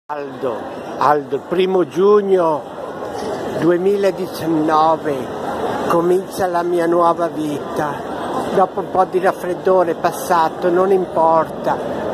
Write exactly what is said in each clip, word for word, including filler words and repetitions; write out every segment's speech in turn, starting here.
Aldo, Aldo, il primo giugno duemiladiciannove comincia la mia nuova vita. Dopo un po' di raffreddore passato, non importa,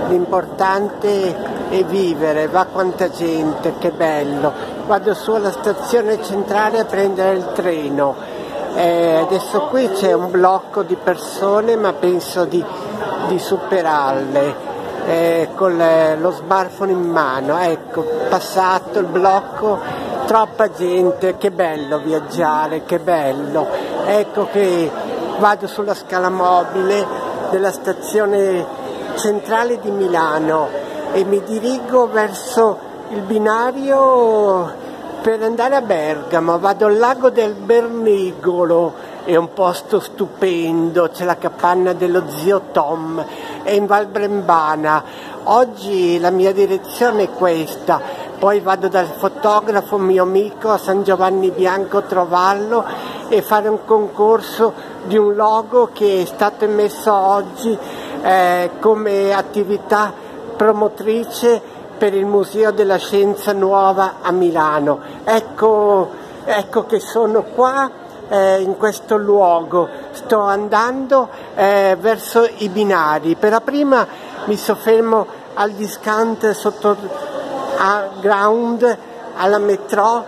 l'importante è vivere. Va quanta gente, che bello. Vado su alla stazione centrale a prendere il treno. Eh, adesso qui c'è un blocco di persone, ma penso di, di superarle. Eh, con le, lo smartphone in mano, ecco, passato il blocco, troppa gente, che bello viaggiare, che bello. Ecco che vado sulla scala mobile della stazione centrale di Milano e mi dirigo verso il binario per andare a Bergamo. Vado al lago del Bernigolo, è un posto stupendo, c'è la capanna dello zio Tom, è in Val Brembana. Oggi la mia direzione è questa, poi vado dal fotografo mio amico a San Giovanni Bianco a trovarlo e fare un concorso di un logo che è stato emesso oggi eh, come attività promotrice per il Museo della Scienza Nuova a Milano. Ecco, ecco che sono qua. Eh, in questo luogo sto andando eh, verso i binari. Per la prima mi soffermo al discount sotto a ground alla metro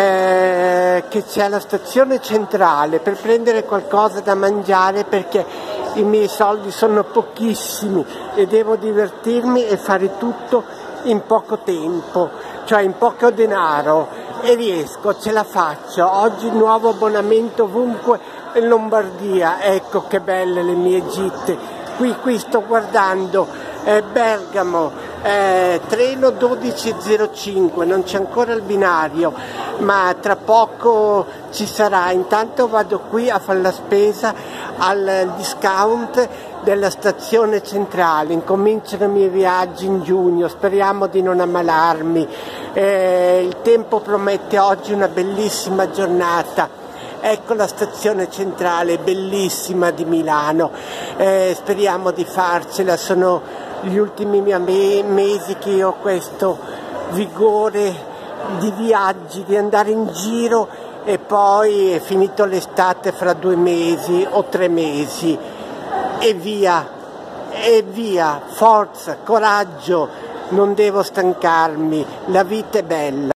eh, che c'è alla stazione centrale per prendere qualcosa da mangiare, perché i miei soldi sono pochissimi e devo divertirmi e fare tutto in poco tempo, cioè in poco denaro, e riesco, ce la faccio. Oggi nuovo abbonamento ovunque in Lombardia. Ecco che belle le mie gite. Qui, qui sto guardando eh, Bergamo, eh, treno dodici e zero cinque, non c'è ancora il binario, ma tra poco ci sarà. Intanto vado qui a fare la spesa al discount della stazione centrale. Incominciano i miei viaggi in giugno, speriamo di non ammalarmi. Eh, il tempo promette oggi una bellissima giornata. Ecco la stazione centrale bellissima di Milano, eh, speriamo di farcela. Sono gli ultimi miei mesi che io ho questo vigore di viaggi, di andare in giro, e poi è finito l'estate fra due mesi o tre mesi e via, e via, forza, coraggio, non devo stancarmi, la vita è bella.